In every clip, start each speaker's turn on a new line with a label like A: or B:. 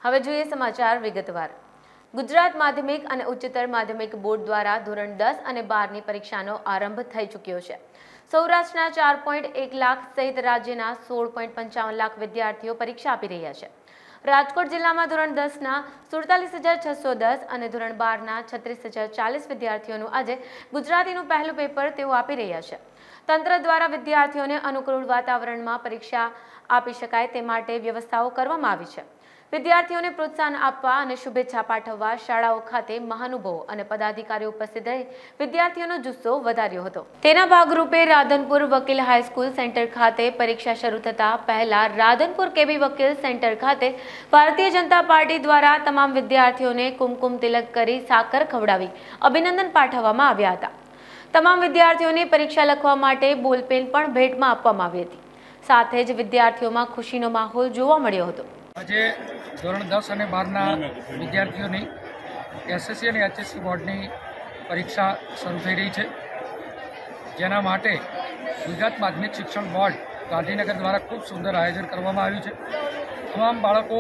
A: હવે જોઈએ સમાચાર વિગતવાર। ગુજરાત માધ્યમિક અને ઉચ્ચતર માધ્યમિક બોર્ડ દ્વારા ધોરણ 10 અને 12 ની પરીક્ષાનો આરંભ થઈ ચૂક્યો છે। સૌરાષ્ટ્રના 4.1 લાખ સહિત રાજ્યના 16.55 લાખ વિદ્યાર્થીઓ પરીક્ષા આપી રહ્યા છે। રાજકોટ જિલ્લામાં ધોરણ 10 ના 47,610 અને ધોરણ 12 ના 36,040 વિદ્યાર્થીઓનું આજે ગુજરાતીનું પહેલું પેપર તેઓ આપી રહ્યા છે। તંત્ર દ્વારા વિદ્યાર્થીઓને અનુકૂળ વાતાવરણમાં પરીક્ષા આપી શકાય તે માટે વ્યવસ્થાઓ કરવામાં આવી છે। વિદ્યાર્થીઓને પ્રોત્સાહન આપવા અને શુભેચ્છા પાઠવવા શાળાઓ ખાતે મહાનુભાવો અને પદાધિકારીઓ ઉપસ્થિત રહી વિદ્યાર્થીઓનો જુસ્સો વધાર્યો હતો। તેના ભાગરૂપે રાધનપુર વકીલ હાઈસ્કૂલ સેન્ટર ખાતે પરીક્ષા શરૂ થતા પહેલા રાધનપુર કેબી વકીલ સેન્ટર ખાતે ભારતીય જનતા પાર્ટી દ્વારા તમામ વિદ્યાર્થીઓને કુમકુમ તિલક કરી સાકર ખવડાવી અભિનંદન પાઠવવામાં આવ્યા હતા। તમામ વિદ્યાર્થીઓને પરીક્ષા લખવા માટે બોલપેન પણ ભેટમાં આપવામાં આવી હતી। સાથે જ વિદ્યાર્થીઓમાં ખુશીનો માહોલ જોવા મળ્યો હતો।
B: આજે ધોરણ 10 અને 12ના વિદ્યાર્થીઓની એસએસસી અને એચએસસી બોર્ડની પરીક્ષા શરૂ થઈ રહી છે, જેના માટે ગુજરાત માધ્યમિક શિક્ષણ બોર્ડ ગાંધીનગર દ્વારા ખૂબ સુંદર આયોજન કરવામાં આવ્યું છે। તમામ બાળકો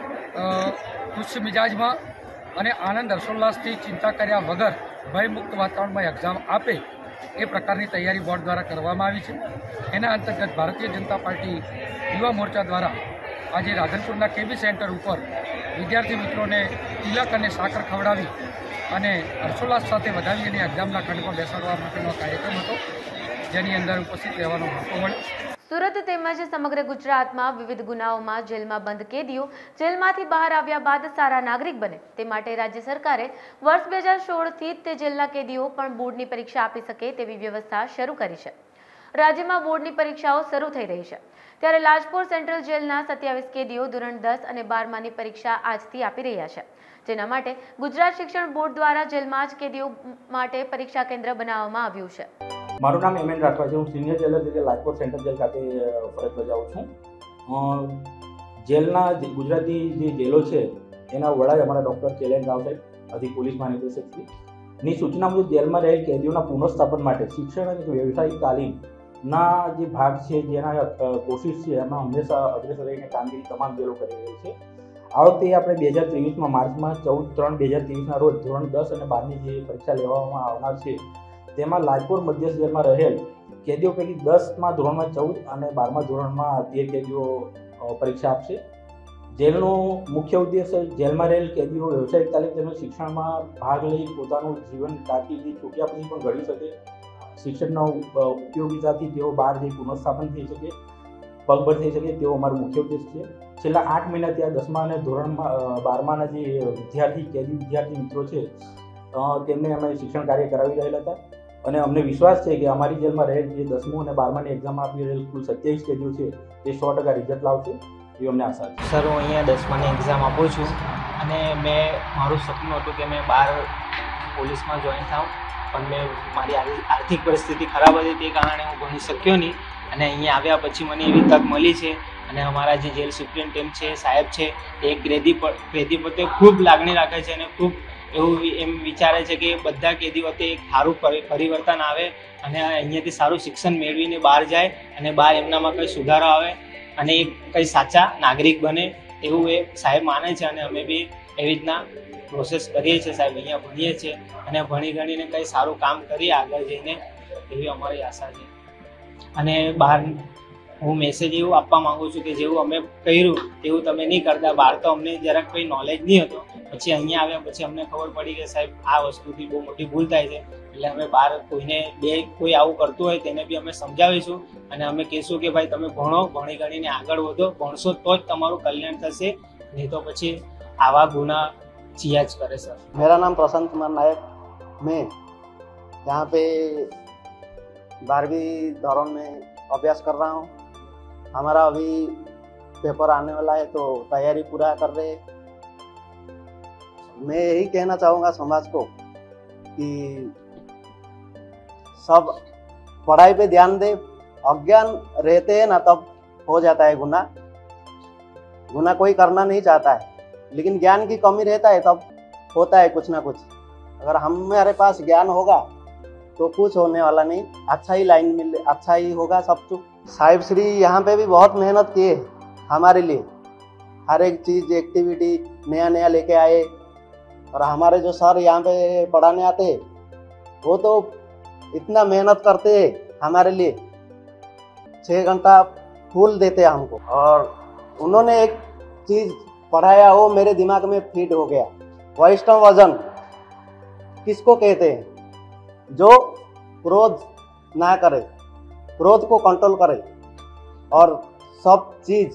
B: ખુશ મિજાજમાં અને આનંદ હર્ષોલ્લાસથી ચિંતા કર્યા વગર ભયમુક્ત વાતાવરણમાં એક્ઝામ આપે એ પ્રકારની તૈયારી બોર્ડ દ્વારા કરવામાં આવી છે। એના અંતર્ગત ભારતીય જનતા પાર્ટી યુવા મોરચા દ્વારા આજે રાધનપુરના કેબી સેન્ટર ઉપર વિદ્યાર્થી મિત્રોને તિલક અને સાકર ખવડાવી અને હર્ષોલ્લાસ સાથે વધાવી અને એક્ઝામના ખંડમાં બેસાડવા માટેનો કાર્યક્રમ હતો, જેની અંદર ઉપસ્થિત રહેવાનો મોકો મળ્યો।
A: સુરત તેમજ સમગ્ર ગુજરાતમાં વિવિધ ગુનાઓમાં જેલમાં બંધ કેદીઓ જેલમાંથી બહાર આવ્યા બાદ સારા નાગરિક બને તે માટે રાજ્ય સરકારે વર્ષ 2016થી તે જેલના કેદીઓ પણ બોર્ડની પરીક્ષા આપી શકે તેવી વ્યવસ્થા શરૂ કરી છે। રાજ્યમાં બોર્ડની પરીક્ષાઓ શરૂ થઈ રહી છે, ત્યારે લાજપોર સેન્ટ્રલ જેલના 27 કેદીઓ ધોરણ 10 અને 12માની પરીક્ષા આજથી આપી રહ્યા છે, જેના માટે ગુજરાત શિક્ષણ બોર્ડ દ્વારા જેલમાં જ કેદીઓ માટે પરીક્ષા કેન્દ્ર બનાવવામાં આવ્યું છે।
C: મારું નામ એમએન રાઠવા છે। હું સિનિયર જેલર તરીકે લાજપોર સેન્ટ્રલ જેલ ખાતે ફરજ બજાવું છું। જેલના ગુજરાતી જે જેલો છે એના વડા અમારા ડૉક્ટર ચેલેન્જ રાવ સાહેબ, અધિક પોલીસ મહાનિદેશકની સૂચના મુજબ જેલમાં રહેલ કેદીઓના પુનઃસ્થાપન માટે શિક્ષણ અને વ્યવસાયિક તાલીમના જે ભાગ છે, જેના કોશિશ છે, એમાં હંમેશા અગ્રેસર રહીને કામગીરી તમામ જેલો કરી રહી છે। આ વખતે આપણે 2023માં માર્ચમાં 14/3/2023ના રોજ ધોરણ 10 અને 12ની જે પરીક્ષા લેવામાં આવનાર છે, તેમાં લાજપોર મધ્યસ્થ જેલમાં રહેલ કેદીઓ પૈકી 10મા ધોરણમાં 14 અને 12મા ધોરણમાં 13 કેદીઓ પરીક્ષા આપશે। જેલનો મુખ્ય ઉદ્દેશ જેલમાં રહેલ કેદીઓ વ્યવસાયિક તાલીમ તેમજ શિક્ષણમાં ભાગ લઈ પોતાનું જીવન કારકિર્દી છૂટ્યા પછી પણ ઘડી શકે, શિક્ષણના ઉપયોગિતાથી તેઓ બહાર જઈ પુનઃસ્થાપન થઈ શકે, પગભર થઈ શકે, તેવો અમારો મુખ્ય ઉદ્દેશ છે। છેલ્લા 8 મહિનાથી આ 10મા અને ધોરણમાં 12માના જે વિદ્યાર્થી મિત્રો છે તેમને અમે શિક્ષણ કાર્ય કરાવી રહેલા હતા અને અમને વિશ્વાસ છે કે અમારી જેલમાં રહેલ જે 10મું અને 12માની એક્ઝામ આપી રહેલ કુલ 27 કેદીઓ છે તે 100% રિઝલ્ટ લાવશે એવી અમને આશા છે।
D: સર, હું અહીંયા 10માની એક્ઝામ આપું છું અને મારું સપનું હતું કે મેં 12 પોલીસમાં જોઈન થાઉં, પણ મારી આર્થિક પરિસ્થિતિ ખરાબ હતી, તે કારણે હું ભણી શક્યો નહીં અને અહીંયા આવ્યા પછી મને એવી તક મળી છે અને અમારા જે જેલ સુપ્રિન્ટેન્ડન્ટ છે સાહેબ છે એ કેદી પ્રત્યે ખૂબ લાગણી રાખે છે અને ખૂબ એવું એમ વિચારે છે કે બધા કેદી વખતે એક સારું પરિવર્તન આવે અને અહીંયાથી સારું શિક્ષણ મેળવીને બહાર જાય અને બહાર એમનામાં કંઈ સુધારો આવે અને એ કંઈ સાચા નાગરિક બને એવું એ સાહેબ માને છે અને અમે બી એવી રીતના પ્રોસેસ કરીએ છીએ સાહેબ। અહીંયા ભણીએ છીએ અને ભણી ગણીને કંઈ સારું કામ કરીએ આગળ જઈને એવી અમારી આશા છે। અને બહાર હું મેસેજ એવું આપવા માગું છું કે જેવું અમે કર્યું તેવું તમે નહીં કરતા। બહાર તો અમને જરાક કંઈ નોલેજ નહીં હતો, પછી અહીંયા આવ્યા પછી અમને ખબર પડી કે સાહેબ આ વસ્તુથી બહુ મોટી ભૂલ થાય છે, એટલે અમે બહાર કોઈ આવું કરતું હોય તેને બી અમે સમજાવીશું અને અમે કહીશું કે ભાઈ તમે ભણો, ભણી ગણીને આગળ વધો, ભણશો તો જ તમારું કલ્યાણ થશે, નહીં તો પછી આવા ગુના जिया करे। सर,
E: मेरा नाम प्रशांत कुमार नायक, मैं यहाँ पे 12वीं दौरान में अभ्यास कर रहा हूँ। हमारा अभी पेपर आने वाला है तो तैयारी पूरा कर रहे। मैं यही कहना चाहूँगा समाज को कि सब पढ़ाई पे ध्यान दे। अज्ञान रहते हैं ना तब हो जाता है गुना कोई करना नहीं चाहता है, लेकिन ज्ञान की कमी रहता है तब होता है कुछ ना कुछ। अगर हमारे पास ज्ञान होगा तो कुछ होने वाला नहीं, अच्छा ही लाइन मिल अच्छा ही होगा सब कुछ। साहिब श्री यहाँ पे भी बहुत मेहनत किए हमारे लिए, हर एक चीज़ एक्टिविटी नया नया लेके आए। और हमारे जो सर यहाँ पे पढ़ाने आते हैं वो तो इतना मेहनत करते हैं हमारे लिए, 6 घंटा फुल देते हैं हमको। और उन्होंने एक चीज़ पढ़ाया वो मेरे दिमाग में फिट हो गया। वैष्णव वजन किसको कहते हैं? जो क्रोध ना करे, क्रोध को कंट्रोल करे और सब चीज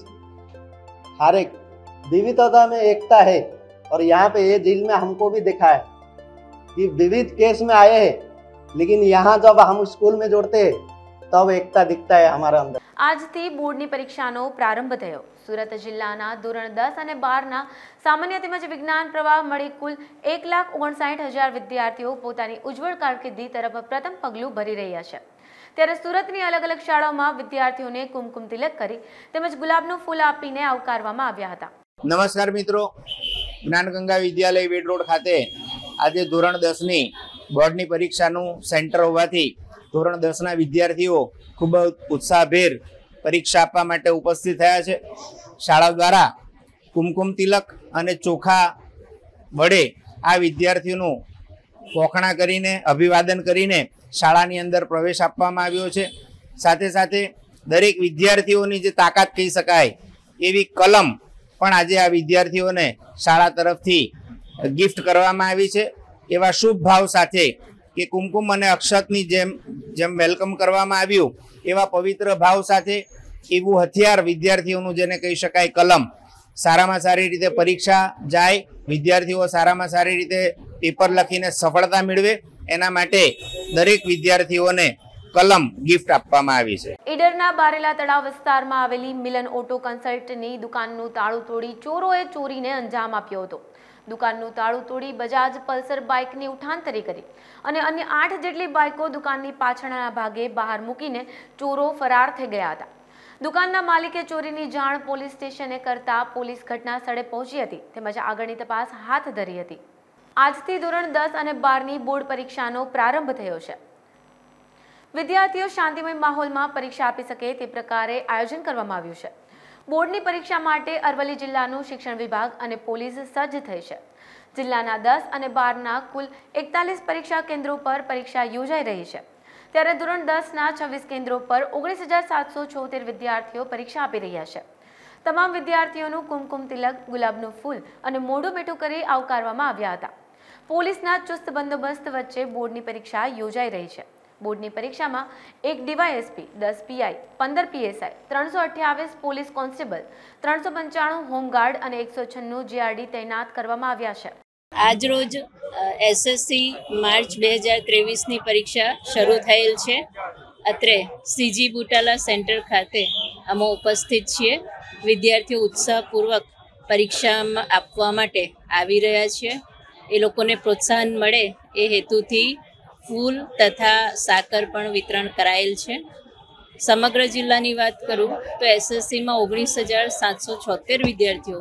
E: हर एक विविधता में एकता है। और यहाँ पे ये झील में हमको भी देखा है कि विविध केस में आए हैं, लेकिन यहाँ जब हम स्कूल में जोड़ते हैं तब एकता दिखता है हमारे अंदर।
A: આજથી બોર્ડની પરીક્ષાનો પ્રારંભ થયો। સુરત જિલ્લાના ધોરણ 10 અને 12ના સામાન્ય તેમજ વિજ્ઞાન પ્રવાહ મળી કુલ 1,59,000 વિદ્યાર્થીઓ પોતાની ઉજ્જવળ કારકિર્દી તરફ પ્રથમ પગલું ભરી રહ્યા છે। ત્યારે સુરતની અલગ અલગ શાળાઓમાં વિદ્યાર્થીઓને કુમકુમ તિલક કરી તેમજ ગુલાબનું ફૂલ આપીને આવકારવામાં આવ્યા હતા।
F: નમસ્કાર મિત્રો, જ્ઞાનગંગા વિદ્યાલય વેડ રોડ ખાતે આજે ધોરણ 10ની બોર્ડની પરીક્ષાનું સેન્ટર હોવાથી ધોરણ 10ના વિદ્યાર્થીઓ ખૂબ ઉત્સાહભેર પરીક્ષા આપવા માટે ઉપસ્થિત થયા છે। શાળા દ્વારા કુમકુમ તિલક અને ચોખા વડે આ વિદ્યાર્થીઓનું પોખણા કરીને અભિવાદન કરીને શાળાની અંદર પ્રવેશ આપવામાં આવ્યો છે। સાથે સાથે દરેક વિદ્યાર્થીઓની જે તાકાત કહી શકાય એવી કલમ પણ આજે આ વિદ્યાર્થીઓને શાળા તરફથી ગિફ્ટ કરવામાં આવી છે। એવા શુભ ભાવ સાથે કે કુમકુમ અને અક્ષતની જેમ વેલકમ કરવામાં આવ્યું એવા પવિત્ર ભાવ સાથે એવું હથિયાર વિદ્યાર્થીઓનું જેને કહી શકાય કલમ, સારામાં સારી રીતે પરીક્ષા જાય, વિદ્યાર્થીઓ સારામાં સારી રીતે પેપર લખીને સફળતા મેળવે એના માટે દરેક વિદ્યાર્થીઓને કલમ ગિફ્ટ આપવામાં આવી છે।
A: ઈડરના બારેલા તળાવ વિસ્તારમાં આવેલી મિલન ઓટો કન્સલ્ટની દુકાનનું તાળું તોડી ચોરોએ ચોરીને અંજામ આપ્યો હતો। દુકાનનું તાળું તોડી બજાજ પલ્સર બાઇકની ઉઠાંતરી કરી અને અન્ય 8 જેટલી બાઇકો દુકાનની પાછળના ભાગે બહાર મૂકીને ચોરો ફરાર થઈ ગયા હતા। દુકાનના માલિકે ચોરીની જાણ પોલીસ સ્ટેશને કરતા પોલીસ ઘટના સ્થળે પહોંચી હતી તેમજ આગળની તપાસ હાથ ધરી હતી। આજથી ધોરણ 10 અને 12ની બોર્ડ પરીક્ષાનો પ્રારંભ થયો છે। વિદ્યાર્થીઓ શાંતિમય માહોલમાં પરીક્ષા આપી શકે તે પ્રકારે આયોજન કરવામાં આવ્યું છે। બોર્ડની પરીક્ષા માટે અરવલ્લી જિલ્લાનું શિક્ષણ વિભાગ અને પોલીસ સજ્જ થઈ છે। જિલ્લાના 10 અને 12ના કુલ 41 પરીક્ષા કેન્દ્રો પર પરીક્ષા યોજાઈ રહી છે। ત્યારે ધોરણ 10ના 26 કેન્દ્રો પર 19,776 વિદ્યાર્થીઓ પરીક્ષા આપી રહ્યા છે। તમામ વિદ્યાર્થીઓનું કુમકુમ તિલક, ગુલાબનું ફૂલ અને મોઢું મીઠું કરી આવકારવામાં આવ્યા હતા। પોલીસના ચુસ્ત બંદોબસ્ત વચ્ચે બોર્ડની પરીક્ષા યોજાઈ રહી છે। બોર્ડની પરીક્ષામાં 1 DYSP, 10 PI, 15 PSI, 328 police constable, 395 home guard અને 196 જીઆરડી તૈનાત કરવામાં આવ્યા છે।
G: આજરોજ એસએસસી માર્ચ 2023ની પરીક્ષા શરૂ થયેલ છે। અત્રે સીજી બુટાલા સેન્ટર ખાતે અમે ઉપસ્થિત છીએ। વિદ્યાર્થીઓ ઉત્સાહપૂર્વક પરીક્ષામાં આપવા માટે આવી રહ્યા છે। એ લોકોને પ્રોત્સાહન મળે એ હેતુથી ફૂલ તથા સાકર પણ વિતરણ કરાયેલ છે। સમગ્ર જિલ્લાની વાત કરું તો એસએસસીમાં 19,776 વિદ્યાર્થીઓ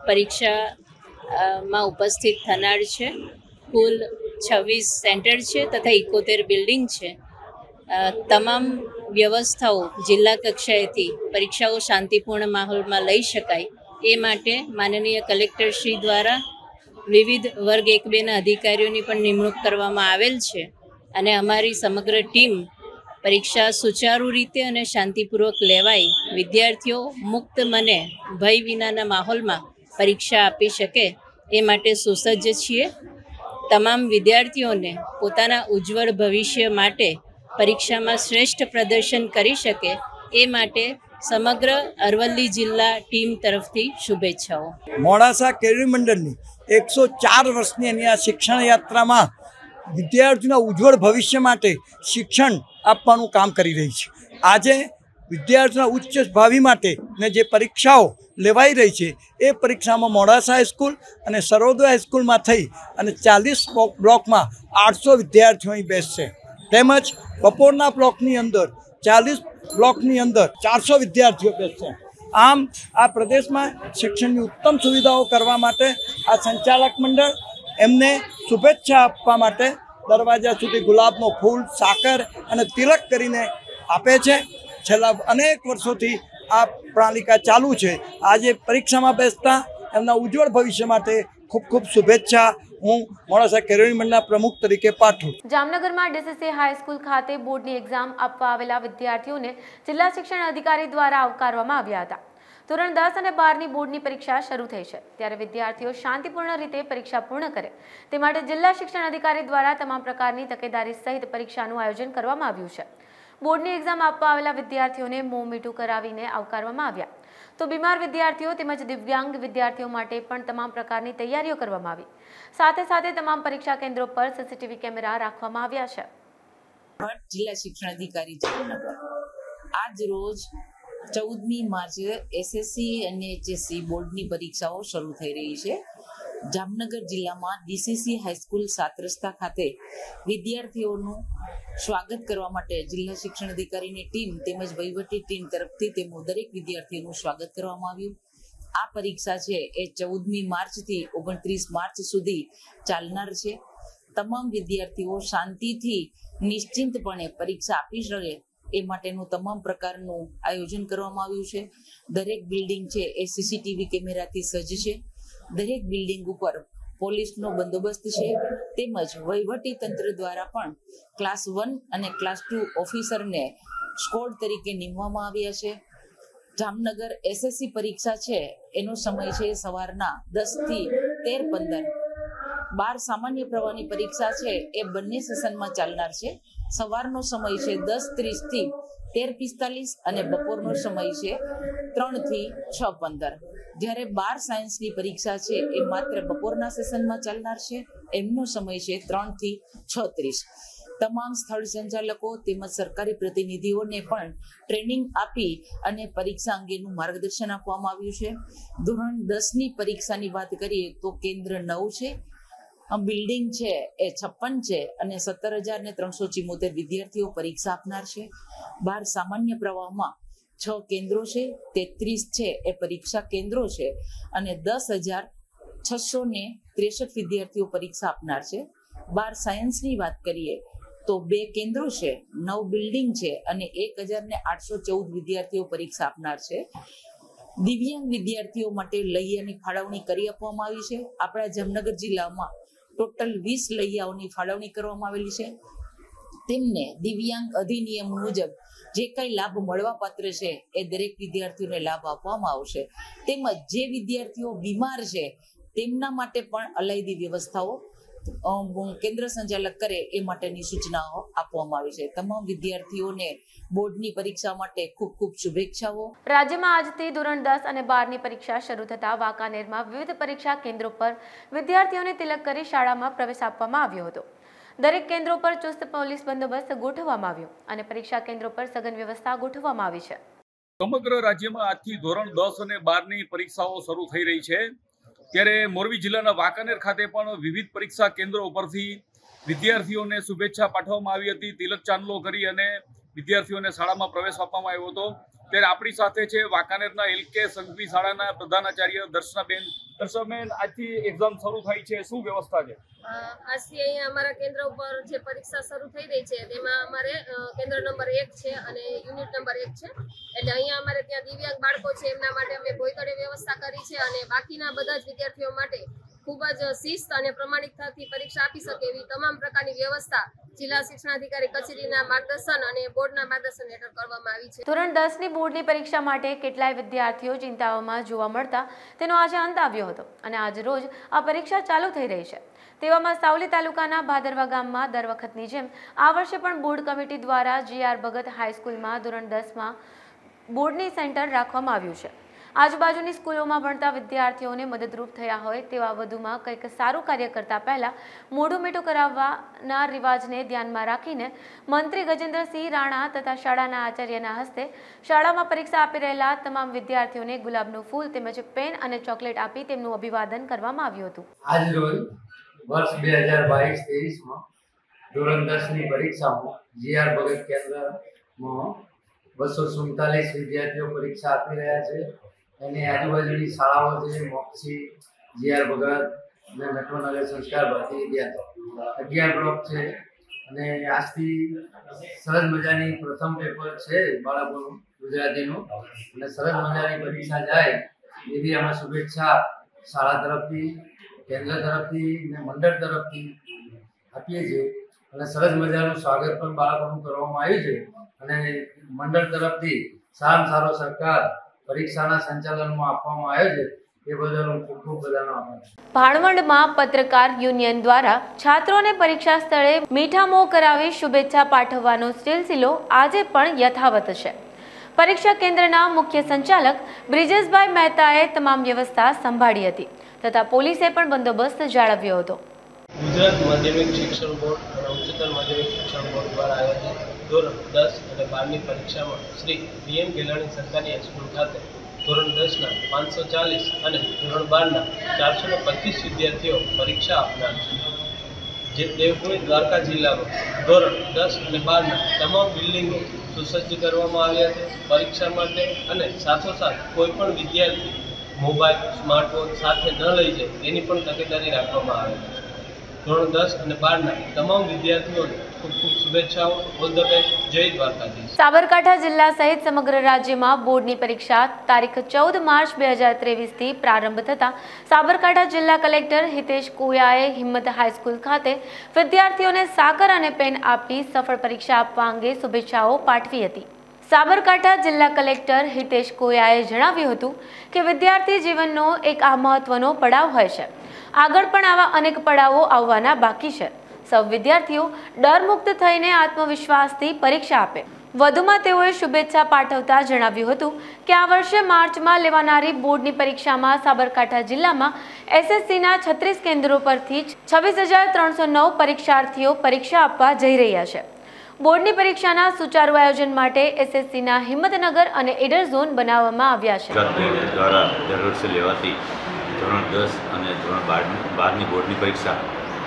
G: પરીક્ષામાં ઉપસ્થિત થનાર છે। કુલ 26 સેન્ટર છે તથા 71 બિલ્ડિંગ છે। તમામ વ્યવસ્થાઓ જિલ્લા કક્ષાએથી પરીક્ષાઓ શાંતિપૂર્ણ માહોલમાં લઈ શકાય એ માટે માનનીય કલેક્ટરશ્રી દ્વારા વિવિધ વર્ગ 1-2ના અધિકારીઓની પણ નિમણૂક કરવામાં આવેલ છે અને અમારી સમગ્ર ટીમ પરીક્ષા સુચારુ રીતે અને શાંતિપૂર્વક લેવાય, વિદ્યાર્થીઓ મુક્ત મને ભય વિનાના માહોલમાં પરીક્ષા આપી શકે એ માટે સુસજ્જ છીએ। તમામ વિદ્યાર્થીઓને પોતાના ઉજ્જવળ ભવિષ્ય માટે પરીક્ષામાં શ્રેષ્ઠ પ્રદર્શન કરી શકે એ માટે સમગ્ર અરવલ્લી જિલ્લા ટીમ તરફથી શુભેચ્છાઓ।
H: મોડાસા કેળવણી મંડળની 104 વર્ષની એની આ શિક્ષણ યાત્રામાં વિદ્યાર્થીઓના ઉજ્જવળ ભવિષ્ય માટે શિક્ષણ આપવાનું કામ કરી રહી છે। આજે વિદ્યાર્થીઓના ઉચ્ચ ભાવિ માટે ને જે પરીક્ષાઓ લેવાઈ રહી છે એ પરીક્ષામાં મોડાસા હાઈસ્કૂલ અને સરોદય હાઈસ્કૂલમાં થઈ અને 40 બ્લોકમાં 800 વિદ્યાર્થીઓ અહીં બેસશે। તેમજ બપોરના બ્લોકની અંદર 40 બ્લોકની અંદર 400 વિદ્યાર્થીઓ બેસશે। આમ આ પ્રદેશમાં શિક્ષણની ઉત્તમ સુવિધાઓ કરવા માટે આ સંચાલક મંડળ એમને શુભેચ્છા આપવા માટે દરવાજા સુધી ગુલાબનો ફૂલ, સાકર અને તિલક કરીને આપે છે। છેલ્લા અનેક વર્ષોથી આ પ્રણાલિકા ચાલુ છે। આજે પરીક્ષામાં બેસતા એમના ઉજ્જવળ ભવિષ્ય માટે ખૂબ ખૂબ શુભેચ્છા હું મોડાસા કેળવણી મંડળના પ્રમુખ તરીકે પાઠવું.
A: જામનગરમાં ડીસીસી હાઈસ્કૂલ ખાતે બોર્ડની એક્ઝામ આપવા આવેલા વિદ્યાર્થીઓને જિલ્લા શિક્ષણ અધિકારી દ્વારા આવકારવામાં આવ્યા હતા. ધોરણ 10 અને 12ની બોર્ડની પરીક્ષા શરૂ થઈ છે, ત્યારે વિદ્યાર્થીઓ શાંતિપૂર્ણ રીતે પરીક્ષા પૂર્ણ કરે તે માટે જિલ્લા શિક્ષણ અધિકારી દ્વારા તમામ પ્રકારની તકેદારી સહિત પરીક્ષાનું આયોજન કરવામાં આવ્યું છે. બોર્ડની એક્ઝામ આપવા આવેલા વિદ્યાર્થીઓને મોં મીઠું કરાવીને આવકારવામાં આવ્યા, તો બીમાર વિદ્યાર્થીઓ તેમજ દિવ્યાંગ વિદ્યાર્થીઓ માટે પણ તમામ પ્રકારની તૈયારીઓ કરવામાં આવી. સાથે સાથે તમામ પરીક્ષા કેન્દ્રો પર સીસીટીવી કેમેરા રાખવામાં આવ્યા છે.
I: જિલ્લા શિક્ષણ અધિકારી જામનગર આજ રોજ 14મી માર્ચે એસએસસી અને એચએસસી બોર્ડની પરીક્ષાઓ શરૂ થઈ રહી છે. જામનગર જિલ્લામાં ડીસીસી હાઈસ્કૂલ 7 રસ્તા ખાતે વિદ્યાર્થીઓનું સ્વાગત કરવા માટે જિલ્લા શિક્ષણ અધિકારીની ટીમ તેમજ વહીવટી ટીમ તરફથી તેમનું દરેક વિદ્યાર્થીઓનું સ્વાગત કરવામાં આવ્યું. આ પરીક્ષા છે એ 14મી માર્ચથી 29 માર્ચ સુધી ચાલનાર છે. તમામ વિદ્યાર્થીઓ શાંતિથી નિશ્ચિંતપણે પરીક્ષા આપી શકે એ માટેનું તમામ પ્રકારનું આયોજન કરવામાં આવ્યું છે. દરેક બિલ્ડિંગ છે એ સીસીટીવી કેમેરાથી સજ્જ છે. દરેક બિલ્ડિંગ ઉપર પોલીસનો બંદોબસ્ત છે, તેમજ વહીવટી તંત્ર દ્વારા પણ ક્લાસ 1 અને ક્લાસ 2 ઓફિસરને સ્કોડ તરીકે નીમવામાં આવ્યા છે. જામનગર એસએસસી પરીક્ષા છે એનો સમય છે સવારના 10 થી 13:15. 12 સામાન્ય પ્રવાહની પરીક્ષા છે એ બંને સેશનમાં ચાલનાર છે. સવારનો સમય છે 10:30 થી 13:45 અને બપોરનો સમય છે 3 થી 6:15. જ્યારે 12 સાયન્સની પરીક્ષા છે એ માત્ર બપોરના સેશનમાં ચાલનાર છે. એમનો સમય છે 3 થી 6:30. તમામ સ્થળ સંચાલકો તેમજ સરકારી પ્રતિનિધિઓને પણ ટ્રેનિંગ આપી અને પરીક્ષા અંગેનું માર્ગદર્શન આપવામાં આવ્યું છે. ધોરણ 10ની પરીક્ષાની વાત કરીએ તો કેન્દ્ર 9 છે, બિલ્ડિંગ છે એ 56 છે અને 17,374 વિદ્યાર્થીઓ પરીક્ષા આપનાર છે. 12 સામાન્ય પ્રવાહમાં 6 કેન્દ્રો છે, 33 છે એ પરીક્ષા કેન્દ્રો છે અને 10,663 વિદ્યાર્થીઓ પરીક્ષા આપનાર છે. 12 સાયન્સની વાત કરીએ તો 2 કેન્દ્રો છે, 9 બિલ્ડિંગ છે અને 1,814 વિદ્યાર્થીઓ પરીક્ષા આપનાર છે. દિવ્યાંગ વિદ્યાર્થીઓ માટે લૈયાની ફાળવણી કરી આપવામાં આવી છે. આપણા જામનગર જિલ્લામાં ટોટલ 20 લૈયાઓની ફાળવણી કરવામાં આવેલી છે. તેમને દિવ્યાંગ અધિનિયમ મુજબ જે કઈ લાભ મળવા પાત્ર છે એ દરેક વિદ્યાર્થીઓને લાભ આપવામાં આવશે. તેમજ જે વિદ્યાર્થીઓ બીમાર છે તેમના માટે પણ અલાયદી વ્યવસ્થાઓ કેન્દ્ર સંચાલક કરે એ માટેની સૂચનાઓ આપવામાં આવી છે. તમામ વિદ્યાર્થીઓને બોર્ડની પરીક્ષા માટે ખૂબ ખૂબ શુભેચ્છાઓ.
A: રાજ્યમાં આજથી ધોરણ 10 અને 12ની પરીક્ષા શરૂ થતા વાંકાનેરમાં વિવિધ પરીક્ષા કેન્દ્રો પર વિદ્યાર્થીઓને તિલક કરી શાળામાં પ્રવેશ આપવામાં આવ્યો હતો. દરેક કેન્દ્રો પર ચુસ્ત પોલીસ બંદોબસ્ત ગોઠવવામાં આવ્યો અને પરીક્ષા કેન્દ્રો પર સઘન વ્યવસ્થા ગોઠવવામાં આવી છે.
J: સમગ્ર રાજ્યમાં આજથી ધોરણ 10 અને 12ની પરીક્ષાઓ શરૂ થઈ રહી છે, ત્યારે મોરબી જિલ્લાના વાંકાનેર ખાતે પણ વિવિધ પરીક્ષા કેન્દ્રો ઉપરથી વિદ્યાર્થીઓને શુભેચ્છા પાઠવવામાં આવી હતી. તિલક ચાંદલો કરી અને વિદ્યાર્થીઓને શાળામાં પ્રવેશ આપવામાં આવ્યો હતો. ત્યારે આપણી સાથે છે વાંકાનેરના LK સંઘવી શાળાના પ્રધાનાચાર્ય દર્શનાબેન. દર્શનાબેન, આજથી એક્ઝામ શરૂ થઈ છે, શું વ્યવસ્થા છે?
K: આજથી અહીંયા અમારા કેન્દ્ર ઉપર જે પરીક્ષા શરૂ થઈ રહી છે તેમાં અમારે કેન્દ્ર નંબર 1 છે અને યુનિટ નંબર 1 છે. એટલે અહીંયા અમારે ત્યાં દિવ્યાંગ બાળકો છે એમના માટે અમે ભોયતળે વ્યવસ્થા કરી છે અને બાકીના બધા જ વિદ્યાર્થીઓ માટે ખૂબ જ શિસ્ત અને પ્રમાણિકતાથી પરીક્ષા આપી શકે એવી તમામ પ્રકારની વ્યવસ્થા જિલ્લા શિક્ષણાધિકારી કચેરીના માર્ગદર્શન અને બોર્ડના માર્ગદર્શન હેઠળ કરવામાં આવી છે.
A: ધોરણ 10ની બોર્ડની પરીક્ષા માટે કેટલાય વિદ્યાર્થીઓ ચિંતાઓમાં જોવા મળતા તેનો આજે અંત આવ્યો હતો અને આજ રોજ આ પરીક્ષા ચાલુ થઈ રહી છે. તેવામાં સાવલી તાલુકાના ભાદરવા ગામમાં દર વખતની જેમ આ વર્ષે પણ બોર્ડ કમિટી દ્વારા GR ભગત હાઈસ્કૂલમાં ધોરણ 10માં બોર્ડની સેન્ટર રાખવામાં આવ્યું છે. આજુબાજુની સ્કૂલોમાં ભણતા વિદ્યાર્થીઓને મદદરૂપ થયા હોય તેવા વધુમાં કંઈક સારું કાર્ય કરતા પહેલા મોઢું મીઠું કરાવવાના રિવાજને ધ્યાનમાં રાખીને મંત્રી ગજેન્દ્રસિંહ રાણા તથા શાળાના આચાર્યના હસ્તે શાળામાં પરીક્ષા આપી રહેલા તમામ વિદ્યાર્થીઓને ગુલાબનું ફૂલ તેમજ પેન અને ચોકલેટ આપી તેમનું અભિવાદન કરવામાં આવ્યું હતું.
L: આજ રોજ વર્ષ 2022-23માં ધોરણ 10ની પરીક્ષામાં GR ભગત કેન્દ્રમાં 247 વિદ્યાર્થીઓ પરીક્ષા આપી રહ્યા છે. અને આજુબાજુની શાળાઓ છે મોક્ષી, GR ભગત અને નટવરનગર સંસ્કાર ભારતી વિદ્યાર્થીઓ 11 બ્લોક છે. અને આજથી સરસ મજાની પ્રથમ પેપર છે બાળકોનું ગુજરાતીનું અને સરસ મજાની પરીક્ષા જાય એવી અમે શુભેચ્છા શાળા તરફથી, કેન્દ્ર તરફથી ને મંડળ તરફથી આપીએ છીએ અને સરસ મજાનું સ્વાગત પણ બાળકોનું કરવામાં આવ્યું છે અને મંડળ તરફથી સારામાં સારો સરકાર પરીક્ષાના સંચાલનમાં આપવામાં આવ્યો છે એ બદલ હું ખૂબ ખૂબ બધાનો આભાર.
A: ભાણવડમાં પત્રકાર યુનિયન દ્વારા છાત્રોને પરીક્ષા સ્થળે મીઠા મોં કરાવી શુભેચ્છા પાઠવવાનો સિલસિલો આજે પણ યથાવત છે. પરીક્ષા કેન્દ્રના મુખ્ય સંચાલક બ્રિજેશભાઈ મહેતાએ તમામ વ્યવસ્થા સંભાળી હતી તથા પોલીસે પણ બંદોબસ્ત જાળવ્યો હતો.
M: ગુજરાત માધ્યમિક શિક્ષણ બોર્ડ અને ઉચ્ચતર માધ્યમિક શિક્ષણ બોર્ડ દ્વારા આયોજિત ધોરણ 10 અને 12ની પરીક્ષામાં શ્રી BM ગેલાણી સરકારી હાઈસ્કૂલ ખાતે ધોરણ 10ના 540 અને ધોરણ 12ના 425 વિદ્યાર્થીઓ પરીક્ષા આપનાર છે. જે દેવભૂમિ દ્વારકા જિલ્લામાં ધોરણ 10 અને 12ના તમામ બિલ્ડિંગો સુસજ્જ કરવામાં આવ્યા છે પરીક્ષા માટે અને સાથોસાથ કોઈ પણ વિદ્યાર્થી મોબાઈલ સ્માર્ટફોન સાથે ન લઈ જાય એની પણ તકેદારી રાખવામાં આવે છે. ધોરણ 10 અને 12ના તમામ વિદ્યાર્થીઓને ખૂબ ખૂબ શુભેચ્છાઓ. All the best. જય દ્વારકાધીશ.
A: સાબરકાંઠા જિલ્લા સહિત સમગ્ર રાજ્યમાં બોર્ડની પરીક્ષા તારીખ 14 માર્ચ 2023થી પ્રારંભ થતા સાબરકાંઠા જિલ્લા કલેક્ટર હિતેશ કોયાએ હિંમત હાઈસ્કૂલ ખાતે વિદ્યાર્થીઓને સાકર અને પેન આપી સફળ પરીક્ષા આપવા અંગે શુભેચ્છાઓ પાઠવી હતી. સાબરકાંઠા જિલ્લા કલેક્ટર હિતેશ કોયાએ જણાવ્યું હતું કે વિદ્યાર્થી જીવનનો એક આ મહત્વનો પડાવ હોય છે. આગળ પણ આવા અનેક પડાવો આવવાના બાકી છે. સૌ વિદ્યાર્થીઓ ડરમુક્ત થઈને આત્મવિશ્વાસથી પરીક્ષા આપે. વધુમાં તેઓએ શુભેચ્છા પાઠવતા જણાવ્યું હતું કે આ વર્ષે માર્ચમાં લેવાનારી બોર્ડની પરીક્ષામાં સાબરકાંઠા જિલ્લામાં SSCના 36 કેન્દ્રો પરથી 26,309 પરીક્ષાર્થીઓ પરીક્ષા આપવા જઈ રહ્યા છે. બોર્ડની પરીક્ષાના સુચારુ આયોજન માટે SSCના હિંમતનગર અને ઈડર ઝોન બનાવવામાં આવ્યા છે.
N: દ્વારા દર વર્ષે લેવાતી ધોરણ 10 અને ધોરણ 12ની બોર્ડની પરીક્ષા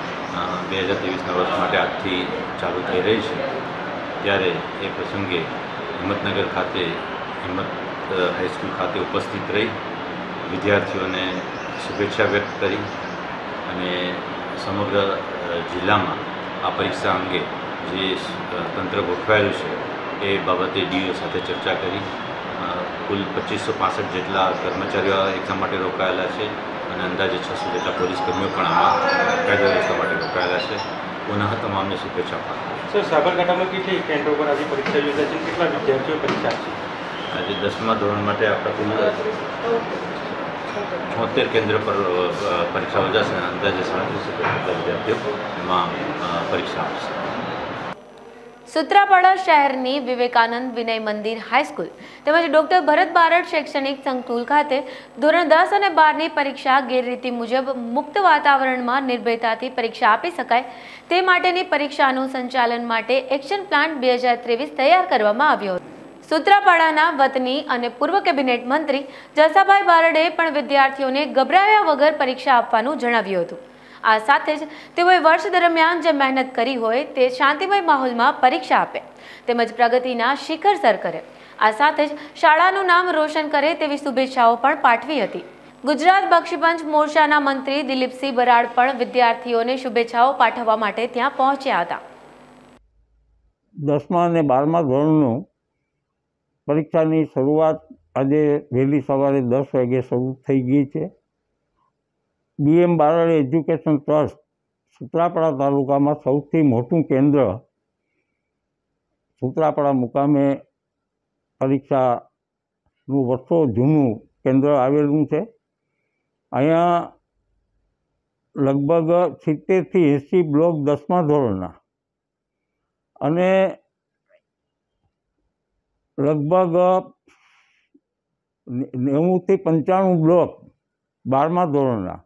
N: 2023ના વર્ષ માટે આજથી ચાલુ થઈ રહી છે. ત્યારે એ પ્રસંગે હિંમતનગર ખાતે હિંમત હાઈસ્કૂલ ખાતે ઉપસ્થિત રહી વિદ્યાર્થીઓને શુભેચ્છા વ્યક્ત કરી અને સમગ્ર જિલ્લામાં આ પરીક્ષા અંગે જે તંત્ર ગોઠવાયેલું છે એ બાબતે DO સાથે ચર્ચા કરી. કુલ 2565 જેટલા કર્મચારીઓ એક્ઝામ માટે રોકાયેલા છે અને અંદાજે 600 જેટલા પોલીસ કર્મીઓ પણ આમાં કાયદા વ્યવસ્થા માટે રોકાયેલા છે. પુનઃ તમામને શુભેચ્છા પાઠવું.
O: સર, સાબરકાંઠામાં કેટલી કેન્દ્રો પર આજે પરીક્ષા યોજાય છે? કેટલા વિદ્યાર્થીઓ પરીક્ષા આપશે?
N: આજે 10મા ધોરણ માટે આપણા કુલ 76 કેન્દ્ર પર પરીક્ષા યોજાશે અને અંદાજે 37 વિદ્યાર્થીઓ એમાં પરીક્ષા આપશે.
A: સૂત્રાપાડા શહેરની વિવેકાનંદ વિનય મંદિર હાઈસ્કૂલ તેમજ ડોક્ટર ભરત બારડ શૈક્ષણિક સંકુલ ખાતે ધોરણ 10 અને 12ની પરીક્ષા ગેરરીતિ મુજબ મુક્ત વાતાવરણમાં નિર્ભયતાથી પરીક્ષા આપી શકાય તે માટેની પરીક્ષાનું સંચાલન માટે એક્શન પ્લાન 2023 તૈયાર કરવામાં આવ્યો હતો. સૂત્રાપાડાના વતની અને પૂર્વ કેબિનેટ મંત્રી જસાભાઈ બારડે પણ વિદ્યાર્થીઓને ગભરાયા વગર પરીક્ષા આપવાનું જણાવ્યું હતું. આ સાથે જ તેઓએ વર્ષ દરમિયાન જે મહેનત કરી હોય તે શાંતિમય માહોલમાં પરીક્ષા આપે તેમજ પ્રગતિના શિખર સર કરે. આ સાથે જ શાળાનું નામ રોશન કરે તેવી શુભેચ્છાઓ પણ પાઠવી હતી. ગુજરાત બક્ષીપંચ મોરચાના મંત્રી દિલીપસિંહ બરાડ પણ વિદ્યાર્થીઓને શુભેચ્છાઓ પાઠવવા માટે ત્યાં પહોંચ્યા હતા.
P: 10મા અને 12મા ધોરણનું પરીક્ષાની શરૂઆત આજે વહેલી સવારે 10 વાગે શરૂ થઈ ગઈ છે. BM Barad education trust Sutrapada તાલુકામાં સૌથી મોટું કેન્દ્ર સૂત્રાપાડા મુકામે પરીક્ષાનું વર્ષો જૂનું કેન્દ્ર આવેલું છે. અહીંયા લગભગ 70થી 80 બ્લોક 10મા ધોરણના અને લગભગ 90થી 95 બ્લોક 12મા ધોરણના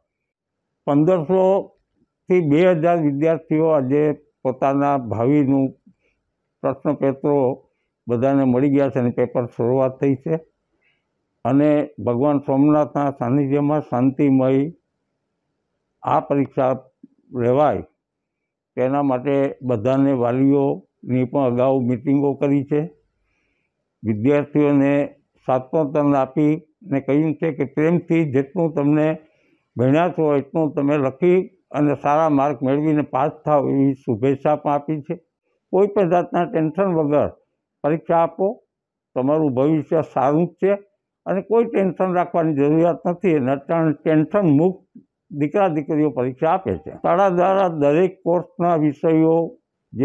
P: 1500થી 2000 વિદ્યાર્થીઓ આજે પોતાના ભાવિનું પ્રશ્નપત્રો બધાને મળી ગયા છે અને પેપર શરૂઆત થઈ છે અને ભગવાન સોમનાથના સાનિધ્યમાં શાંતિમય આ પરીક્ષા લેવાય તેના માટે બધાને વાલીઓની પણ અગાઉ મિટિંગો કરી છે. વિદ્યાર્થીઓને સાત્વતન આપીને કહ્યું છે કે પ્રેમથી જેટલું તમને ભણ્યા છો એટલું તમે લખી અને સારા માર્ક મેળવીને પાસ થાવ એવી શુભેચ્છા પણ આપી છે. કોઈ પણ જાતના ટેન્શન વગર પરીક્ષા આપો, તમારું ભવિષ્ય સારું જ છે અને કોઈ ટેન્શન રાખવાની જરૂરિયાત નથી અને ટેન્શન મુક્ત દીકરા દીકરીઓ પરીક્ષા આપે છે. શાળા દ્વારા દરેક કોર્સના વિષયો જે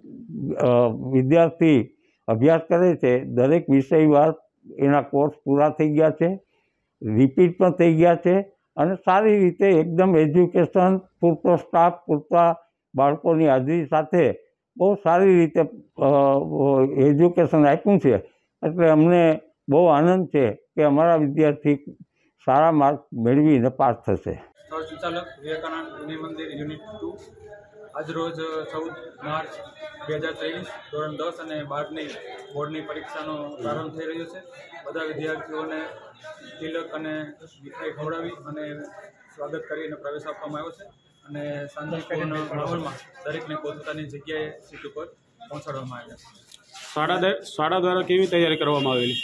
P: વિદ્યાર્થી અભ્યાસ કરે છે દરેક વિષયવાર એના કોર્સ પૂરા થઈ ગયા છે, રિપીટ પણ થઈ ગયા છે અને સારી રીતે એકદમ એજ્યુકેશન, પૂરતો સ્ટાફ, પૂરતા બાળકોની હાજરી સાથે બહુ સારી રીતે એજ્યુકેશન આપ્યું છે. એટલે અમને બહુ આનંદ છે કે અમારા વિદ્યાર્થી સારા માર્ક મેળવીને પાસ થશે.
Q: સ્થળ સંચાલક વિવેકાનંદ વિનય મંદિર યુનિટ 2 આજરોજ 14 માર્ચ 2023 ધોરણ 10 અને 12ની બોર્ડની પરીક્ષાનો પ્રારંભ થઈ રહ્યો છે. બધા વિદ્યાર્થીઓને તિલક અને મીઠાઈ ખવડાવી અને સ્વાગત કરીને પ્રવેશ આપવામાં આવ્યો છે અને શાંતિપૂર્ણ માહોલમાં દરેકને પોતપોતાની જગ્યાએ સીટ ઉપર પહોંચાડવામાં આવ્યા છે.
O: શાળા દ્વારા કેવી તૈયારી કરવામાં આવેલી?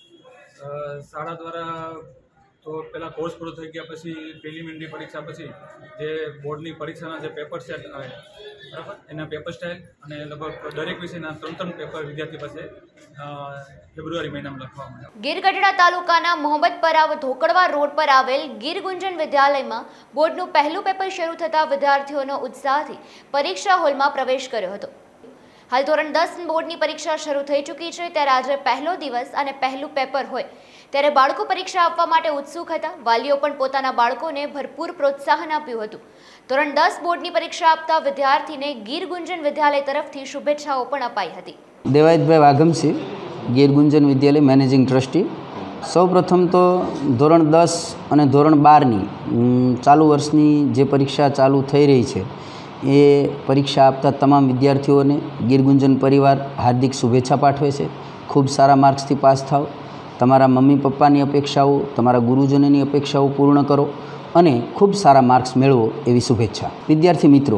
Q: શાળા દ્વારા તો પહેલાં કોર્સ પૂરો થઈ ગયા પછી પ્રિલિમિનરી પરીક્ષા પછી જે બોર્ડની પરીક્ષાના જે પેપર સેટ આવે બરાબર એના પેપર સ્ટાઇલ અને લગભગ દરેક વિષયના 3 પેપર વિદ્યાર્થી પાસે ફેબ્રુઆરી મહિનામાં લખવામાં આવ્યા.
A: ગીર ગઢડા તાલુકાના મોહમ્મદપરા ધોકડવા રોડ પર આવેલ ગીર ગુંજન વિદ્યાલયમાં બોર્ડનું પહેલું પેપર શરૂ થતાં વિદ્યાર્થીઓનો ઉત્સાહથી પરીક્ષા હોલમાં પ્રવેશ કર્યો હતો. હાલ ધોરણ 10 બોર્ડની પરીક્ષા શરૂ થઈ ચૂકી છે ત્યારે આજે પહેલો દિવસ અને પહેલું પેપર હોય ત્યારે બાળકો પરીક્ષા આપવા માટે ઉત્સુક હતા. વાલીઓ પણ પોતાના બાળકોને ભરપૂર પ્રોત્સાહન આપ્યું હતું. ધોરણ 10 બોર્ડની પરીક્ષા આપતા વિદ્યાર્થીને ગીર ગુંજન વિદ્યાલય તરફથી શુભેચ્છાઓ પણ અપાઈ હતી.
R: Devayatbhai Vaghamsinh, Gir Gunjan Vidyalaya managing trustee. સૌપ્રથમ તો ધોરણ 10 અને ધોરણ 12ની ચાલુ વર્ષની જે પરીક્ષા ચાલુ થઈ રહી છે એ પરીક્ષા આપતા તમામ વિદ્યાર્થીઓને ગીર ગુંજન પરિવાર હાર્દિક શુભેચ્છા પાઠવે છે. ખૂબ સારા માર્ક્સથી પાસ થાવ, તમારા મમ્મી પપ્પાની અપેક્ષાઓ, તમારા ગુરુજનોની અપેક્ષાઓ પૂર્ણ કરો અને ખૂબ સારા માર્ક્સ મેળવો એવી શુભેચ્છા. વિદ્યાર્થી મિત્રો,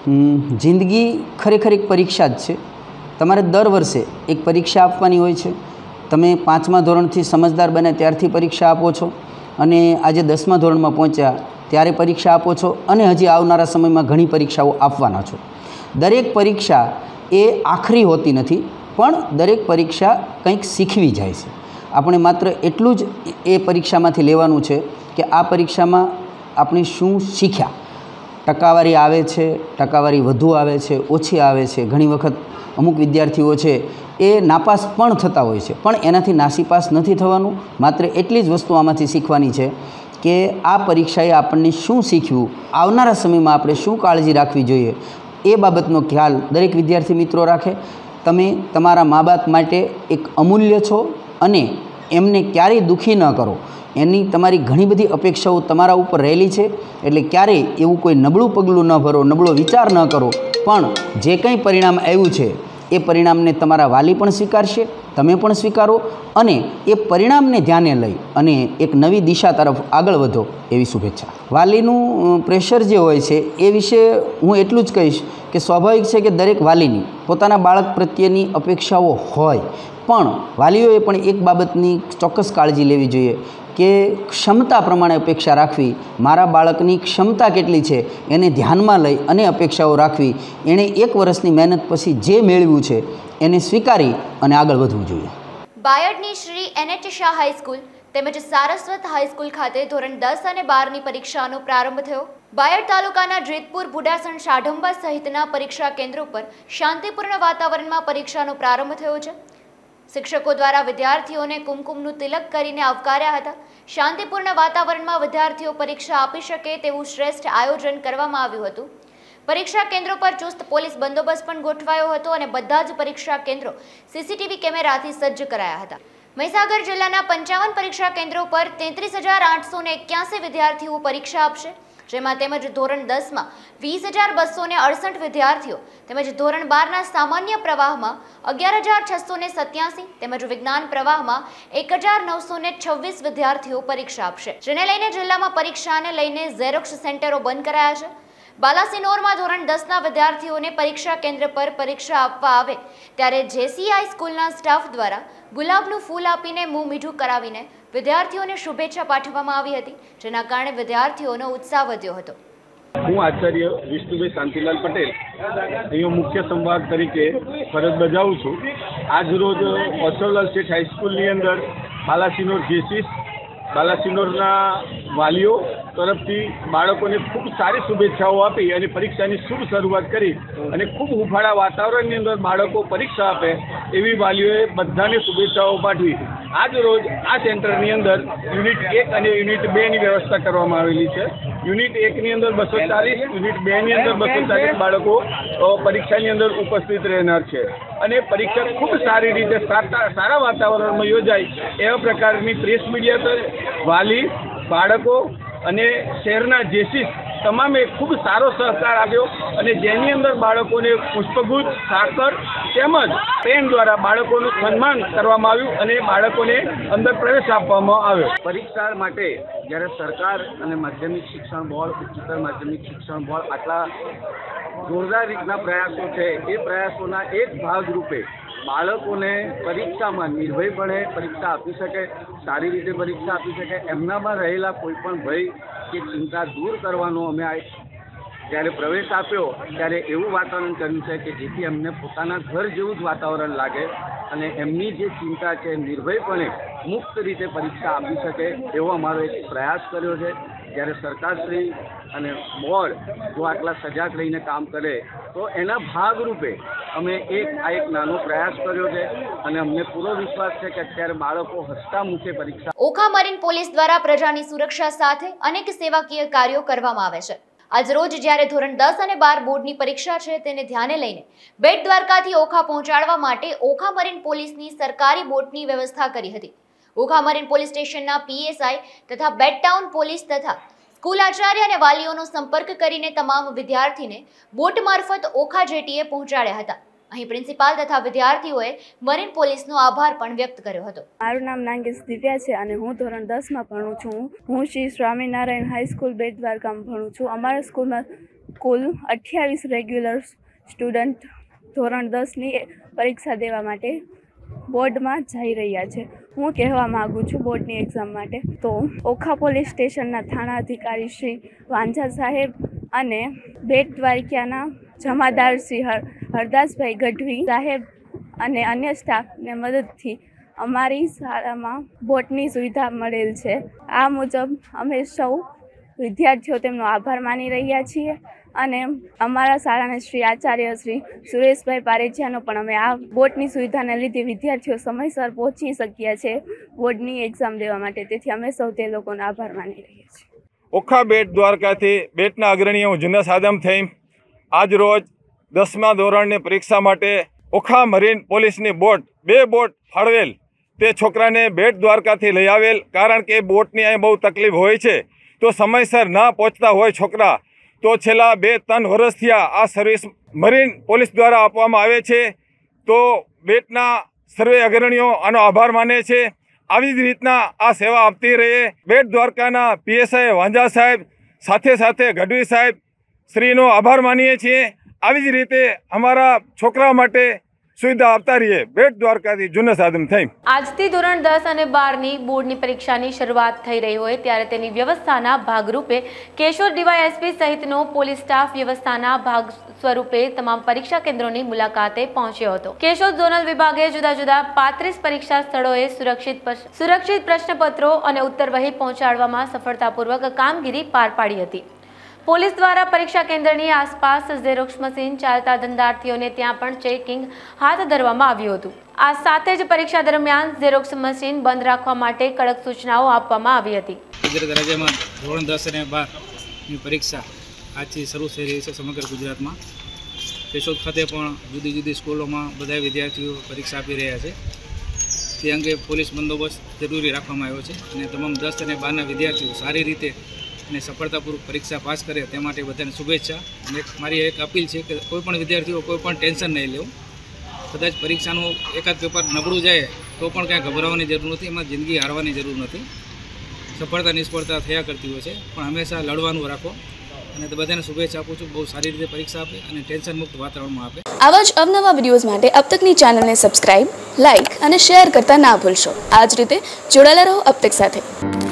R: જિંદગી ખરેખર એક પરીક્ષા જ છે. તમારે દર વર્ષે એક પરીક્ષા આપવાની હોય છે. તમે 5મા ધોરણથી સમજદાર બન્યા ત્યારથી પરીક્ષા આપો છો અને આજે 10મા ધોરણમાં પહોંચ્યા ત્યારે પરીક્ષા આપો છો અને હજી આવનારા સમયમાં ઘણી પરીક્ષાઓ આપવાના છો. દરેક પરીક્ષા એ આખરી હોતી નથી, પણ દરેક પરીક્ષા કંઈક શીખવી જાય છે. આપણે માત્ર એટલું જ એ પરીક્ષામાંથી લેવાનું છે કે આ પરીક્ષામાં આપણે શું શીખ્યા. ટકાવારી આવે છે, ટકાવારી વધુ આવે છે, ઓછી આવે છે. ઘણી વખત અમુક વિદ્યાર્થીઓ છે એ નાપાસ પણ થતા હોય છે, પણ એનાથી નાસીપાસ નથી થવાનું. માત્ર એટલી જ વસ્તુ આમાંથી શીખવાની છે કે આ પરીક્ષાએ આપણને શું શીખ્યું, આવનારા સમયમાં આપણે શું કાળજી રાખવી જોઈએ એ બાબતનો ખ્યાલ દરેક વિદ્યાર્થી મિત્રો રાખે. તમે તમારા મા બાપ માટે એક અમૂલ્ય છો અને એમને ક્યારેય દુઃખી ન કરો. એની તમારી ઘણી બધી અપેક્ષાઓ તમારા ઉપર રહેલી છે, એટલે ક્યારેય એવું કોઈ નબળું પગલું ન ભરો, નબળો વિચાર ન કરો. પણ જે કંઈ પરિણામ આવ્યું છે એ પરિણામને તમારા વાલી પણ સ્વીકારશે, તમે પણ સ્વીકારો અને એ પરિણામને ધ્યાને લઈ અને એક નવી દિશા તરફ આગળ વધો એવી શુભેચ્છા. વાલીનું પ્રેશર જે હોય છે એ વિશે હું એટલું જ કહીશ કે સ્વાભાવિક છે કે દરેક વાલીની પોતાના બાળક પ્રત્યેની અપેક્ષાઓ હોય, પણ વાલીઓએ પણ એક બાબતની ચોક્કસ કાળજી લેવી જોઈએ કે ક્ષમતા પ્રમાણે અપેક્ષા રાખવી. મારા બાળકની ક્ષમતા કેટલી છે એને ધ્યાનમાં લઈ અને અપેક્ષાઓ રાખવી. એણે 1 વર્ષની મહેનત પછી જે મેળવ્યું છે એને સ્વીકારી અને આગળ વધવું જોઈએ.
A: બાયડની શ્રી NH શાહ હાઈસ્કૂલ તેમજ સારસ્વત હાઈસ્કૂલ ખાતે ધોરણ 10 અને 12ની પરીક્ષાનો પ્રારંભ થયો. બાયડ તાલુકાના જેતપુર, બુડાસણ, શાઢંબા સહિતના પરીક્ષા કેન્દ્રો પર શાંતિપૂર્ણ વાતાવરણમાં પરીક્ષાનો પ્રારંભ થયો છે. શિક્ષકો દ્વારા વિદ્યાર્થીઓને કુમકુમનું તિલક કરીને આવકાર્યા હતા. શાંતિપૂર્ણ વાતાવરણમાં વિદ્યાર્થીઓ પરીક્ષા આપી શકે તેવું શ્રેષ્ઠ આયોજન કરવામાં આવ્યું હતું. પરીક્ષા કેન્દ્રો પર ચુસ્ત પોલીસ બંદોબસ્ત પણ ગોઠવાયો હતો અને બધા જ પરીક્ષા કેન્દ્રો CCTV કેમેરાથી સજ્જ કરાયા હતા. મહીસાગર જિલ્લાના 55 પરીક્ષા કેન્દ્રો પર 33,881 વિદ્યાર્થીઓ પરીક્ષા આપશે, જેમાં તેમજ ધોરણ 10માં 20,268 વિદ્યાર્થીઓ તેમજ ધોરણ 12ના સામાન્ય પ્રવાહમાં 11,687 તેમજ વિજ્ઞાન પ્રવાહમાં 1,926 વિદ્યાર્થીઓ પરીક્ષા આપશે. જેને લઈને જિલ્લામાં પરીક્ષાને લઈને ઝેરોક્સ સેન્ટરો બંધ કરાયા છે. બાલાસિનોરમાં ધોરણ 10ના વિદ્યાર્થીઓને પરીક્ષા કેન્દ્ર પર પરીક્ષા આપવા આવે ત્યારે JCI સ્કૂલના સ્ટાફ દ્વારા ગુલાબનું ફૂલ આપીને મોં મીઠું કરાવીને વિદ્યાર્થીઓને શુભેચ્છા પાઠવવામાં આવી હતી, જેના કારણે વિદ્યાર્થીઓનો ઉત્સાહ વધ્યો હતો.
S: હું આચાર્ય વિષ્ણુભાઈ શાંતિલાલ પટેલ અહીંયા મુખ્ય સંવાદ તરીકે ફરજ બજાવું છું. આજ રોજ અસોલાલ સ્ટેટ હાઈસ્કૂલની અંદર બાલાસિનોર જેસીસ બાલાસિનોરના વાલીઓ તરફથી બાળકોને ખૂબ સારી શુભેચ્છાઓ આપી અને પરીક્ષાની શુભ શરૂઆત કરી અને ખૂબ હુંફાળા વાતાવરણની અંદર બાળકો પરીક્ષા આપે એવી વાલીઓએ બધાને શુભેચ્છાઓ પાઠવી. આજ રોજ આ સેન્ટરની અંદર યુનિટ 1 અને યુનિટ 2ની વ્યવસ્થા કરવામાં આવેલી છે. યુનિટ 1ની અંદર 240, યુનિટ 2ની અંદર 240 બાળકો પરીક્ષાની અંદર ઉપસ્થિત રહેનાર છે અને પરીક્ષા ખૂબ સારી રીતે સારા વાતાવરણમાં યોજાય એવા પ્રકારની પ્રેસ મીડિયા, વાલી, બાળકો અને શહેરના જેસીસ તમામે ખૂબ સારો સહકાર આપ્યો અને જેની અંદર બાળકોને પુષ્પગુચ્છ, સાકર તેમજ પેન દ્વારા બાળકોનું સન્માન કરવામાં આવ્યું અને બાળકોને અંદર પ્રવેશ આપવામાં આવ્યો. પરીક્ષા માટે જ્યારે સરકાર અને માધ્યમિક શિક્ષણ બોર્ડ, ઉચ્ચતર માધ્યમિક શિક્ષણ બોર્ડ આટલા જોરદાર રીતના પ્રયાસો છે, એ પ્રયાસોના એક ભાગરૂપે બાળકોને પરીક્ષામાં નિર્ભયપણે પરીક્ષા આપી શકે, સારી રીતે પરીક્ષા આપી શકે, એમનામાં રહેલા કોઈ પણ ભય કે ચિંતા દૂર કરવાનો અમે જ્યારે પ્રવેશ આપ્યો ત્યારે એવું વાતાવરણ કર્યું છે કે જેથી એમને પોતાના ઘર જેવું જ વાતાવરણ લાગે અને એમની જે ચિંતા છે નિર્ભયપણે મુક્ત રીતે પરીક્ષા આપી શકે એવો અમારો એક પ્રયાસ કર્યો છે. જ્યારે સરકારશ્રી અને બોર્ડ જો આટલા સજાગ રહીને કામ કરે તો એના ભાગરૂપે અમે એક નાનો પ્રયાસ કર્યો છે અને અમને પૂરો વિશ્વાસ છે કે અત્યારે બાળકો હસતા મુખે પરીક્ષા.
T: ઓખા મરીન પોલીસ દ્વારા પ્રજાની સુરક્ષા સાથે અનેક સેવાકીય કાર્યો કરવામાં આવે છે. આજ રોજ જ્યારે ધોરણ 10 અને 12 બોર્ડની પરીક્ષા છે તેને ધ્યાને લઈને બેટ દ્વારકાથી ઓખા પહોંચાડવા માટે ઓખા મરીન પોલીસની સરકારી બોટની વ્યવસ્થા કરી હતી. ઓખા મરીન પોલીસ સ્ટેશનના પીએસઆઈ તથા બેટ ટાઉન પોલીસ તથા સ્કૂલ આચાર્ય અને વાલીઓનો સંપર્ક કરીને તમામ વિદ્યાર્થીને બોટ મારફત ઓખા જેટીએ પહોંચાડ્યા હતા. અહીં પ્રિન્સિપાલ તથા વિદ્યાર્થીઓએ મરીન પોલીસનો આભાર પણ વ્યક્ત કર્યો હતો.
U: મારું નામ નાંગેશ દિવ્યા છે અને હું ધોરણ 10માં ભણું છું. હું શ્રી સ્વામિનારાયણ હાઈસ્કૂલ બેટ દ્વારકામાં ભણું છું. અમારા સ્કૂલમાં કુલ 28 રેગ્યુલર સ્ટુડન્ટ ધોરણ 10ની પરીક્ષા દેવા માટે બોર્ડમાં જઈ રહ્યા છે. હું કહેવા માગું છું બોર્ડની એક્ઝામ માટે તો ઓખા પોલીસ સ્ટેશનના થાણા અધિકારી શ્રી વાંઝા સાહેબ અને બેટ દ્વારકાના જમાદાર શ્રી હરદાસભાઈ ગઢવી સાહેબ અને અન્ય સ્ટાફને મદદથી અમારી શાળામાં બોટની સુવિધા મળેલ છે. આ મુજબ અમે સૌ વિદ્યાર્થીઓ તેમનો આભાર માની રહ્યા છીએ અને અમારા શાળાના શ્રી આચાર્ય શ્રી સુરેશભાઈ પારેજિયાનો પણ અમે આ બોટની સુવિધાને લીધે વિદ્યાર્થીઓ સમયસર પહોંચી શક્યા છે બોર્ડની એક્ઝામ દેવા માટે. તેથી અમે સૌ તે લોકોનો આભાર માની રહ્યા છીએ.
V: ઓખા બેટ દ્વારકાથી બેટના અગ્રણીઓ જુનસ આદમ થઈ આજ રોજ 10મા ધોરણની પરીક્ષા માટે ઓખા મરીન પોલીસની બોટ 2 બોટ ફાળવેલ તે છોકરાને બેટ દ્વારકાથી લઈ આવેલ. કારણ કે બોટની અહીં બહુ તકલીફ હોય છે તો સમયસર ના પહોંચતા હોય છોકરા તો છેલ્લા 2-3 વર્ષથી આ સર્વિસ મરીન પોલીસ દ્વારા આપવામાં આવે છે. તો બેટના સર્વે અગ્રણીઓ આનો આભાર માને છે. આવી જ રીતના આ સેવા આપતી રહે. બેટ દ્વારકાના પીએસઆઈ વાંઝા સાહેબ સાથે સાથે ગઢવી સાહેબ શ્રીનો આભાર માનીએ છીએ. આવી જ રીતે અમારા છોકરા માટે સુવિધા આપતા રહીએ. બેટ દ્વારકાથી જુનસ આદમ થઈ.
A: આજથી ધોરણ 10 અને 12ની બોર્ડની પરીક્ષાની શરૂઆત થઈ રહી હોય ત્યારે તેની વ્યવસ્થાના ભાગરૂપે કેશોદ ડીવાયએસપી સહિતનો પોલીસ સ્ટાફ વ્યવસ્થાના ભાગ સ્વરૂપે તમામ પરીક્ષા કેન્દ્રોની મુલાકાતે પહોંચ્યો હતો. કેશોદ ઝોનલ વિભાગે જુદા જુદા 35 પરીક્ષા સ્થળોએ સુરક્ષિત પ્રશ્નપત્રો અને ઉત્તર વહી પહોંચાડવામાં સફળતાપૂર્વક કામગીરી પાર પાડી હતી. પોલીસ દ્વારા પરીક્ષા કેન્દ્રની આસપાસ ઝેરોક્સ મશીન ચાલતા ધંધાર્થીઓને ત્યાં પણ ચેકિંગ હાથ ધરવામાં આવ્યું હતું. આ સાથે જ પરીક્ષા દરમિયાન ઝેરોક્સ મશીન બંધ રાખવા માટે કડક સૂચનાઓ આપવામાં આવી હતી.
W: ગુજરાત રાજ્યમાં ધોરણ 10 અને 12ની પરીક્ષા આજથી શરૂ થઈ રહી છે સમગ્ર ગુજરાતમાં. કેશોદ ખાતે પણ જુદી જુદી સ્કૂલોમાં બધા વિદ્યાર્થીઓ પરીક્ષા આપી રહ્યા છે. તે અંગે પોલીસ બંદોબસ્ત જરૂરી રાખવામાં આવ્યો છે અને તમામ 10 અને 12ના વિદ્યાર્થીઓ સારી રીતે અને સફળતાપૂર્વક પરીક્ષા પાસ કરે તે માટે બધાને શુભેચ્છા. અને મારી એક અપીલ છે કે કોઈપણ વિદ્યાર્થીઓ કોઈપણ ટેન્શન નહીં લેવું. કદાચ પરીક્ષાનું એકાદ પેપર નબળું જાય તો પણ કાંઈ ગભરાવાની જરૂર નથી. એમાં જિંદગી હારવાની જરૂર નથી. સફળતા નિષ્ફળતા થયા કરતી હોય છે પણ હંમેશા લડવાનું રાખો અને તો બધાને શુભેચ્છા આપું છું. બહુ સારી રીતે પરીક્ષા આપે અને ટેન્શન મુક્ત વાતાવરણમાં આપે.
X: આવા જ અવનવા વિડીયોઝ માટે અબ તકની ચેનલને સબસ્ક્રાઇબ, લાઇક અને શેર કરતા ના ભૂલશો. આ જ રીતે જોડાયેલા રહો અબ તક સાથે.